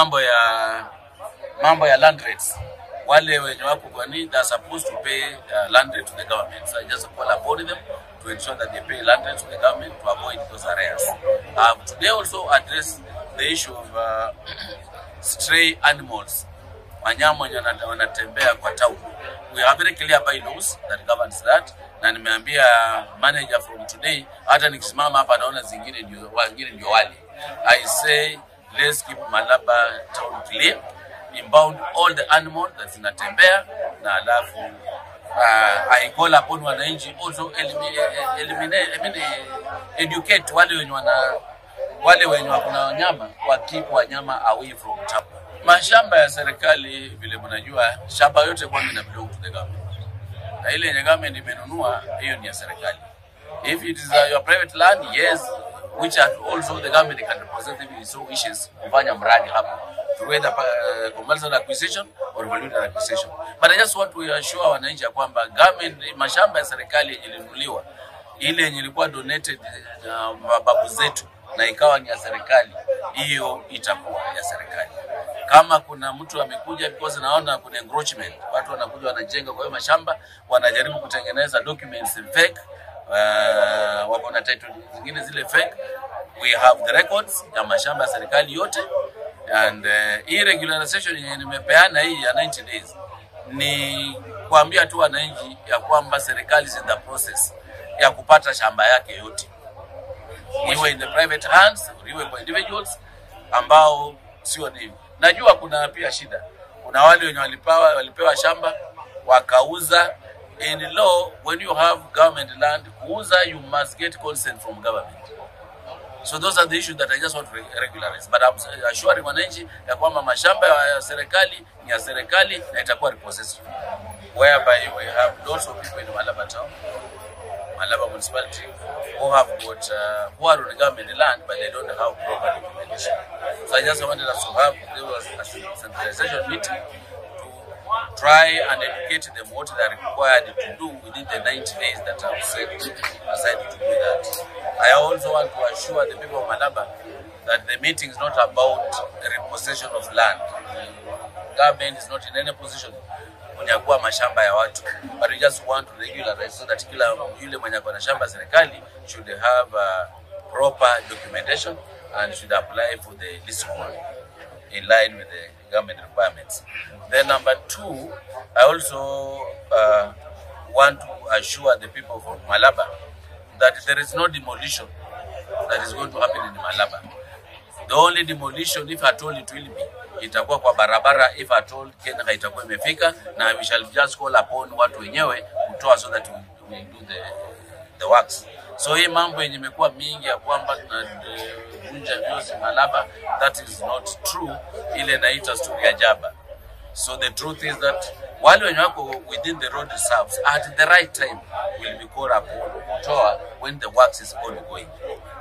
mambo ya land rates. Wale wenye wako kwa nini, they are supposed to pay land rate to the government. So I just call upon them to ensure that they pay land rate to the government to avoid those arrears. Today also address the issue of stray animals. Wanyama wanatembea kwa town. We have very clear bylaws that governs that. Na nimeambia manager from today, hata nikisimama hapa naona zingine ndio wale. I say let's keep Malaba town clear, inbound all the animals that zinatembea, na alafu I call upon wananchi also educate wale wenye kuna wanyama, wa keep wanyama away from town. Mashamba ya serikali vile mnajua, shamba yote kwanza ina belong to the government. Na ile yenye government imenunua, hiyo ni ya serikali. If it is your private land, yes, which also the government can represent if it so wishes kufanya mradi hapo through either commercial acquisition or voluntary acquisition. But I just want to assure wananchi kwamba government, mashamba ya serikali yenye ilinunuliwa, ile yenye ilikuwa donated na mababu zetu na ikawa ni ya serikali, hiyo itakuwa ya serikali. Kama kuna mtu amekuja because naona kuna encroachment, watu wanakuja wanajenga kwa hiyo mashamba, wanajaribu kutengeneza documents fake, wako na title zingine zile fake, we have the records ya mashamba ya serikali yote, and hii regularization yenye nimepeana hii ya 90 days ni kuambia tu wananchi ya kwamba serikali is in the process ya kupata shamba yake yote, iwe in the private hands, iwe kwa individuals ambao sio nini. Najua kuna pia shida. Kuna wale wenye walipewa shamba wakauza. In law, when you have government land, kuuza, you must get consent from government. So those are the issues that I just want to regularize. But I'm assuring wananchi ya kwamba mashamba ya serikali ni ya serikali na itakuwa repossessed. Whereby we have lots of people in Malaba town, Malaba municipality, who have got who are on the government land but they don't have proper documentation. So I just wanted us to have a centralization meeting to try and educate them what they are required to do within the 90 days that I've set aside to do that. I also want to assure the people of Malaba that the meeting is not about the repossession of land. The government is not in any position kunyakua mashamba ya watu, but we just want to regularize so that kila yule mwenye kwa shamba serikali should have proper documentation and should apply for the leasehold in line with the government requirements. Then number two, I also want to assure the people from Malaba that there is no demolition that is going to happen in Malaba. The only demolition, if at all it will be, itakuwa kwa barabara, if at all Kenya itakuwa imefika, na we shall just call upon watu wenyewe kutoa so that we do the works. So hii mambo yenye imekuwa mingi ya kwamba tunavunja vyosi Malaba, that is not true. Ile naita story ya jaba. So the truth is that wale wenye wako within the road reserves at the right time will be called upon kutoa when the works is ongoing.